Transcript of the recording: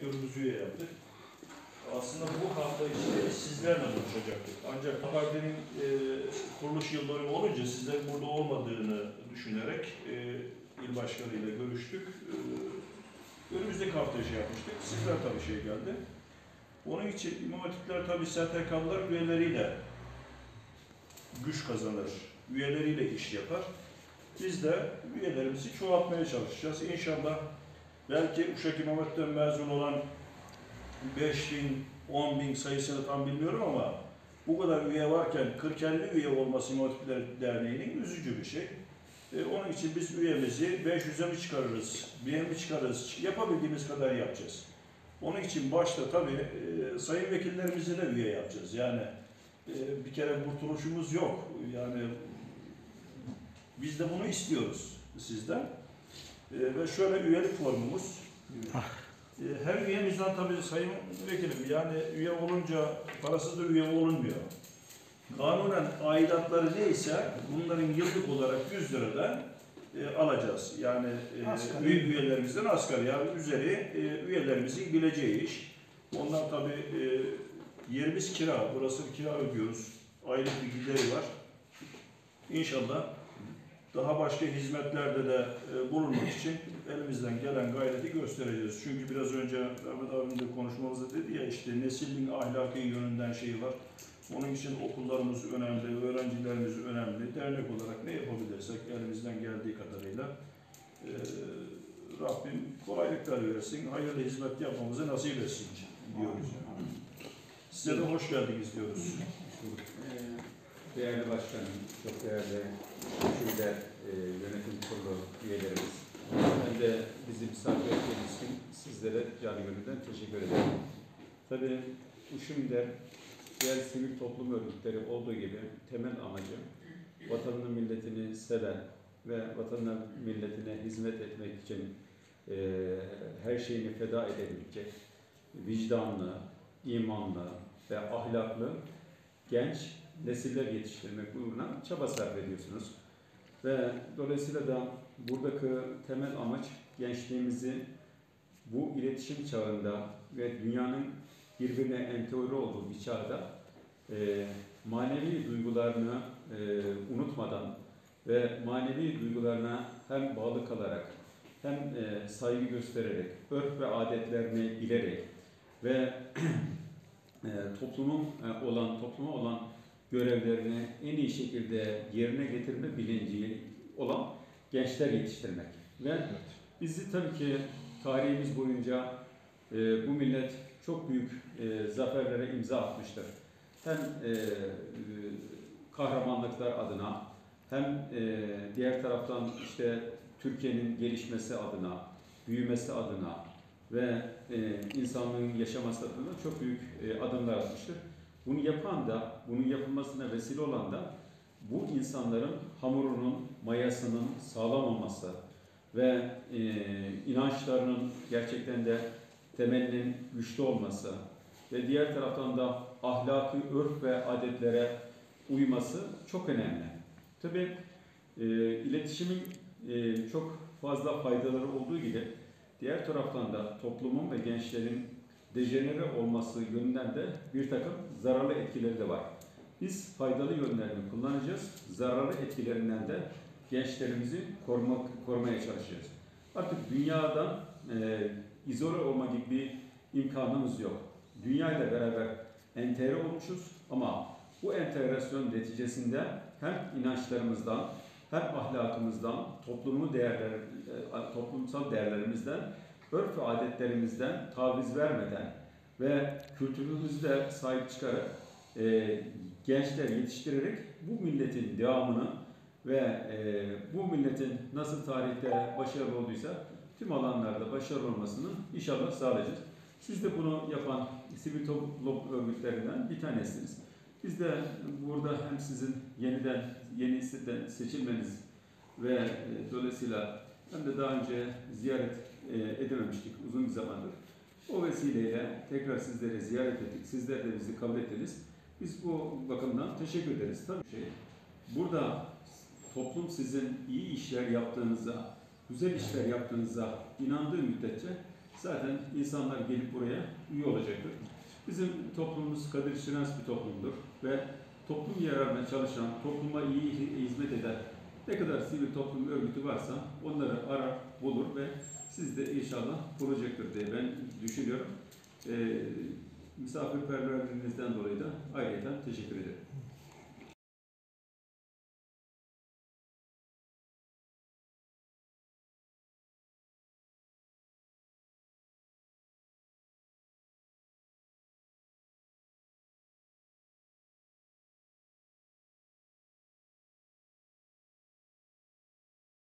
direktörümüzü üye yaptık. Aslında bu hafta içinde sizlerle buluşacaktık. Ancak partinin kuruluş yıl dönümü olunca sizlerin burada olmadığını düşünerek il başkanıyla görüştük. Önümüzdeki hafta şey yapmıştık. Sizler tabii şey geldi. Onun için İmam Hatipler tabii STK'lılar üyeleriyle güç kazanır. Üyeleriyle iş yapar. Biz de üyelerimizi çoğaltmaya çalışacağız. İnşallah belki Uşak İmam Hatip'ten mezun olan 5.000, 10.000 sayısını tam bilmiyorum ama bu kadar üye varken 40-50 üye olması İmam Hatipler Derneği'nin üzücü bir şey. Onun için biz üyemizi 500'e mi çıkarırız, 1000'e mi çıkarırız, yapabildiğimiz kadar yapacağız. Onun için başta tabii sayın vekillerimizi de üye yapacağız. Yani bir kere kurtuluşumuz yok. Yani biz de bunu istiyoruz sizden. Ve şöyle üyelik formumuz. Her üyemizden tabii sayın vekilim, yani üye olunca parasız da üye olunmuyor. Kanunen aidatları neyse bunların yıllık olarak 100 liradan alacağız. Yani üyelerimizden asgari yani üzeri üyelerimizin bileceği iş. Ondan tabii yerimiz kira, burası kira ödüyoruz. Aylık bir gideri var. İnşallah daha başka hizmetlerde de bulunmak için elimizden gelen gayreti göstereceğiz. Çünkü biraz önce Ahmet abim de konuşmamızda dedi ya, işte neslin ahlaki yönünden şeyi var. Onun için okullarımız önemli, öğrencilerimiz önemli. Dernek olarak ne yapabilirsek elimizden geldiği kadarıyla Rabbim kolaylıklar versin, hayırlı hizmet yapmamızı nasip etsin diyoruz. Size de hoş geldiniz diyoruz. Değerli başkanım, çok değerli Şube yönetim kurulu üyelerimiz, ben de bizi misafir ettiğiniz için sizlere canı gönülden teşekkür ederim. Tabii Uşum'da diğer sivil toplum örgütleri olduğu gibi temel amacı vatanını, milletini seven ve vatanına, milletine hizmet etmek için her şeyini feda edebilecek vicdanlı, imanlı ve ahlaklı genç nesiller yetiştirmek uğruna çaba sarf ediyorsunuz. Ve dolayısıyla da buradaki temel amaç gençliğimizi bu iletişim çağında ve dünyanın birbirine entegre olduğu bir çağda manevi duygularını unutmadan ve manevi duygularına hem bağlı kalarak hem saygı göstererek, örf ve adetlerini bilerek ve topluma olan görevlerini en iyi şekilde yerine getirme bilinci olan gençler yetiştirmek. Ve bizi tabii ki tarihimiz boyunca bu millet çok büyük zaferlere imza atmıştır. Hem kahramanlıklar adına hem diğer taraftan işte Türkiye'nin gelişmesi adına, büyümesi adına ve insanlığın yaşaması adına çok büyük adımlar atmıştır. Bunu yapan da, bunun yapılmasına vesile olan da bu insanların hamurunun, mayasının sağlam olması ve inançlarının gerçekten de temelinin güçlü olması ve diğer taraftan da ahlaki örf ve adetlere uyması çok önemli. Tabii iletişimin çok fazla faydaları olduğu gibi diğer taraftan da toplumun ve gençlerin dejenere olması yönünden de bir takım zararlı etkileri de var. Biz faydalı yönlerini kullanacağız, zararlı etkilerinden de gençlerimizi korumaya çalışacağız. Artık dünyadan izole olma gibi bir imkanımız yok. Dünyayla beraber entegre olmuşuz ama bu entegrasyon neticesinde hem inançlarımızdan hem ahlakımızdan, toplumsal değerlerimizden, örf ve adetlerimizden taviz vermeden ve kültürümüzde sahip çıkarak gençler yetiştirerek bu milletin devamını ve bu milletin nasıl tarihte başarılı olduysa tüm alanlarda başarılı olmasını inşallah sağlayacağız. Siz de bunu yapan sivil toplum örgütlerinden bir tanesiniz. Biz de burada hem sizin yeniden seçilmeniz ve dolayısıyla hem de daha önce ziyaret edememiştik uzun bir zamandır. O vesileyle tekrar sizleri ziyaret ettik. Sizler de bizi kabul ettiniz. Biz bu bakımdan teşekkür ederiz. Tabii burada toplum sizin iyi işler yaptığınıza, güzel işler yaptığınıza inandığı müddetçe zaten insanlar gelip buraya üye olacaktır. Bizim toplumumuz kadir şinas bir toplumdur ve toplum yararına çalışan, topluma iyi hizmet eden ne kadar sivil toplum örgütü varsa onları arar, bulur ve siz de inşallah bulacaktır diye ben düşünüyorum. Misafirperverliğinizden dolayı da ayrıca teşekkür ederim.